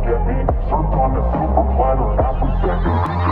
at me. Served on a silver platter, apple second.